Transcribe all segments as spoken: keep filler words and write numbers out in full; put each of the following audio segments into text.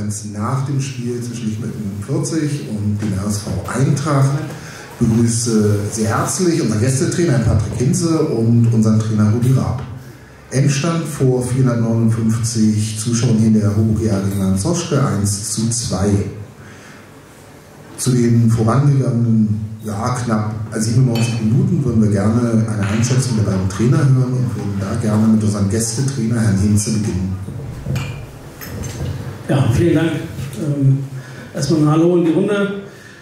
jeweils nach dem Spiel zwischen Lichtenberg fünfundvierzig und dem R S V Eintracht. Ich begrüße sehr herzlich unseren Gästetrainer Patrick Hinze und unseren Trainer Rudi Raab. Endstand vor vierhundertneunundfünfzig Zuschauern hier in der Hoboken Arena in Zoschke eins zu zwei. Zu den vorangegangenen ja, knapp siebenundneunzig Minuten würden wir gerne eine Einschätzung der beiden Trainer hören und würden da gerne mit unserem Gästetrainer Herrn Hinze beginnen. Ja, vielen Dank. Ähm, erstmal ein Hallo in die Runde.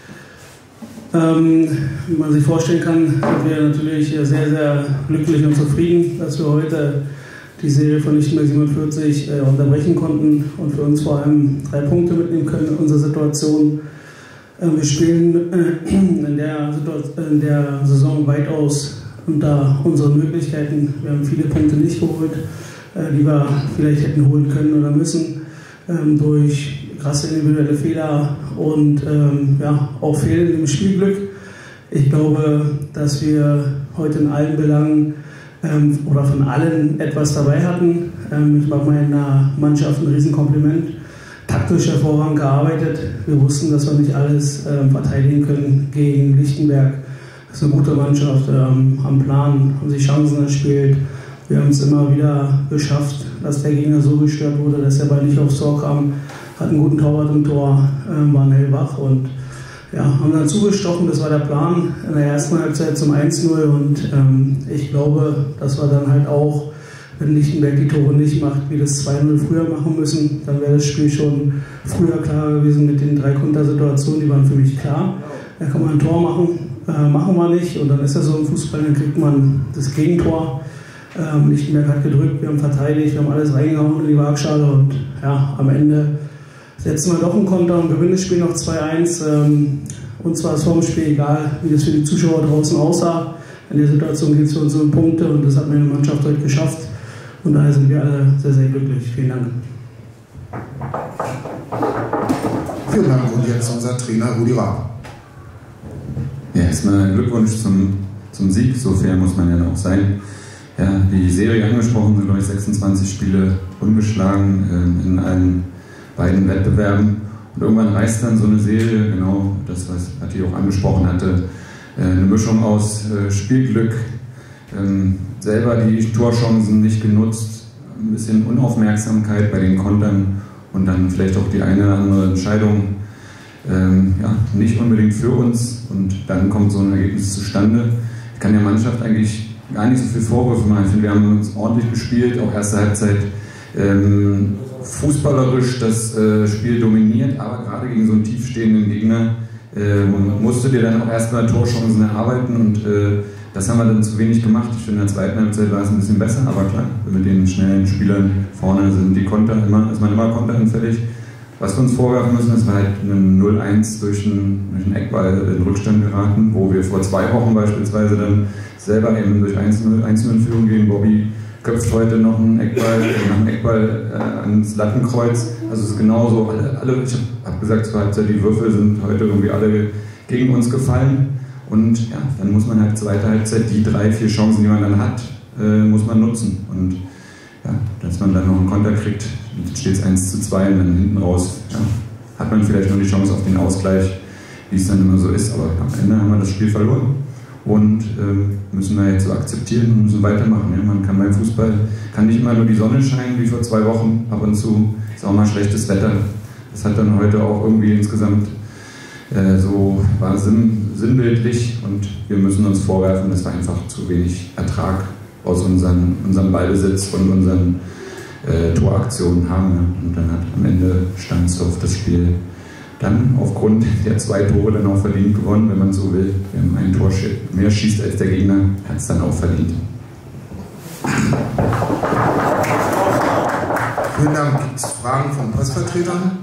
Ähm, wie man sich vorstellen kann, sind wir natürlich sehr, sehr glücklich und zufrieden, dass wir heute die Serie von Lichtenberg siebenundvierzig äh, unterbrechen konnten und für uns vor allem drei Punkte mitnehmen können in unserer Situation. Äh, wir spielen äh, in, der in der Saison weitaus unter unseren Möglichkeiten. Wir haben viele Punkte nicht geholt, äh, die wir vielleicht hätten holen können oder müssen, äh, durch krasse individuelle Fehler und ähm, ja, auch fehlendem Spielglück. Ich glaube, dass wir heute in allen Belangen ähm, oder von allen etwas dabei hatten. Ähm, ich mache meiner Mannschaft ein Riesenkompliment. Taktisch hervorragend gearbeitet. Wir wussten, dass wir nicht alles ähm, verteidigen können gegen Lichtenberg. Das ist eine gute Mannschaft, ähm, am Plan, haben sich Chancen erspielt. Wir haben es immer wieder geschafft, dass der Gegner so gestört wurde, dass der Ball nicht aufs Tor kam. Hat einen guten Torwart im Tor, äh, waren hellwach und ja, haben dann zugestochen, das war der Plan in der ersten Halbzeit zum eins null und ähm, ich glaube, dass wir dann halt auch, wenn Lichtenberg die Tore nicht macht, wie das zwei null früher machen müssen, dann wäre das Spiel schon früher klar gewesen mit den drei Kontersituationen, die waren für mich klar. Da kann man ein Tor machen, äh, machen wir nicht und dann ist das so im Fußball, dann kriegt man das Gegentor. Ähm, Lichtenberg hat gedrückt, wir haben verteidigt, wir haben alles reingehauen in die Waagschale und ja, am Ende setzen wir doch einen Konter und gewinnen das Spiel noch zwei eins. Ähm, und zwar ist vor dem Spiel egal, wie das für die Zuschauer draußen aussah. In der Situation geht es für uns um Punkte und das hat meine Mannschaft heute geschafft. Und daher sind wir alle sehr, sehr glücklich. Vielen Dank. Vielen Dank und jetzt unser Trainer Rudi Raab. Ja, erstmal Glückwunsch zum, zum Sieg, so fair muss man ja auch sein. Ja, die Serie angesprochen sind, glaube ich, sechsundzwanzig Spiele ungeschlagen äh, in allen beiden Wettbewerben und irgendwann reißt dann so eine Serie, genau das, was Patti auch angesprochen hatte, eine Mischung aus Spielglück, selber die Torchancen nicht genutzt, ein bisschen Unaufmerksamkeit bei den Kontern und dann vielleicht auch die eine oder andere Entscheidung ja, nicht unbedingt für uns und dann kommt so ein Ergebnis zustande. Ich kann der Mannschaft eigentlich gar nicht so viel Vorwürfe machen. Ich finde, wir haben uns ordentlich gespielt, auch erste Halbzeit ähm, fußballerisch das äh, Spiel dominiert, aber gerade gegen so einen tiefstehenden Gegner äh, musst du dir dann auch erstmal Torchancen erarbeiten und äh, das haben wir dann zu wenig gemacht. Ich finde, in der zweiten Halbzeit war es ein bisschen besser, aber klar, mit den schnellen Spielern vorne sind die Konter immer, ist man immer konteranfällig. Was wir uns vorwerfen müssen, ist, wir halt einen null eins durch einen, durch einen Eckball in Rückstand geraten, wo wir vor zwei Wochen beispielsweise dann selber eben durch eins null in Führung gehen. Bobby köpft heute noch einen Eckball, nach einem Eckball äh, ans Lattenkreuz. Also es ist genauso, alle, alle ich habe hab gesagt, zur Halbzeit, die Würfel sind heute irgendwie alle gegen uns gefallen. Und ja, dann muss man halt zweite Halbzeit die drei, vier Chancen, die man dann hat, äh, muss man nutzen. Und ja, dass man dann noch einen Konter kriegt, steht es eins zu zwei und dann hinten raus ja, hat man vielleicht noch die Chance auf den Ausgleich, wie es dann immer so ist. Aber am Ende haben wir das Spiel verloren. Und ähm, müssen wir jetzt so akzeptieren und müssen weitermachen. Ja? Man kann beim Fußball, kann nicht immer nur die Sonne scheinen wie vor zwei Wochen, ab und zu ist auch mal schlechtes Wetter. Das hat dann heute auch irgendwie insgesamt äh, so, war sinn, sinnbildlich und wir müssen uns vorwerfen, dass wir einfach zu wenig Ertrag aus unseren, unserem Ballbesitz und unseren äh, Toraktionen haben. Ja? Und dann hat am Ende stand es auf das Spiel dann aufgrund der zwei Tore dann auch verdient gewonnen, wenn man so will. Wenn man ein Tor mehr schießt als der Gegner, hat es dann auch verdient. Vielen Dank. Gibt es Fragen von Pressvertretern?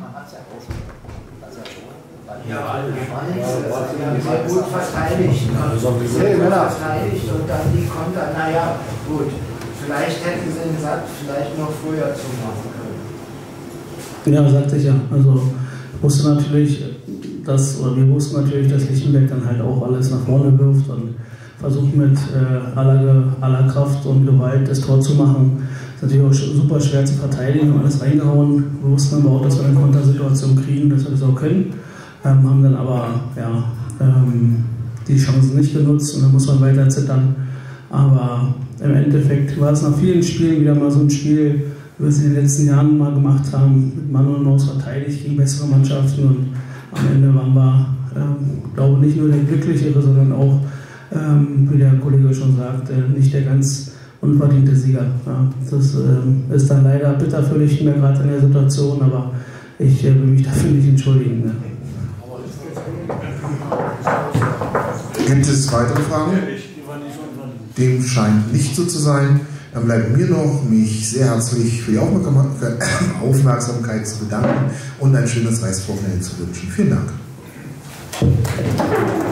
Ja, sehr gut verteidigt. Sehr gut verteidigt und dann die Konter, naja, gut. Vielleicht hätten sie den Satz vielleicht noch früher zumachen können. Ja, sagte ich ja. Also wusste natürlich, dass, oder wir wussten natürlich, dass Lichtenberg dann halt auch alles nach vorne wirft und versucht mit äh, aller, aller Kraft und Gewalt das Tor zu machen. natürlich auch super schwer zu verteidigen, haben alles reingehauen. Wir wussten aber auch, dass wir eine Kontersituation kriegen, dass wir das auch können. Ähm, haben dann aber ja, ähm, die Chancen nicht genutzt und dann muss man weiter zittern. Aber im Endeffekt war es nach vielen Spielen wieder mal so ein Spiel, wie wir es in den letzten Jahren mal gemacht haben, mit Mann und Maus verteidigt gegen bessere Mannschaften und am Ende waren wir, ähm, glaube nicht nur der Glücklichere, sondern auch, ähm, wie der Kollege schon sagte, nicht der ganz unverdiente Sieger. Ja, das ähm, ist dann leider bitter für mich mehr gerade in der Situation, aber ich äh, will mich dafür nicht entschuldigen. Ne? Gibt es weitere Fragen? Dem scheint nicht so zu sein. Dann bleibt mir noch, mich sehr herzlich für die Aufmerksamkeit zu bedanken und ein schönes Restwochenende zu wünschen. Vielen Dank.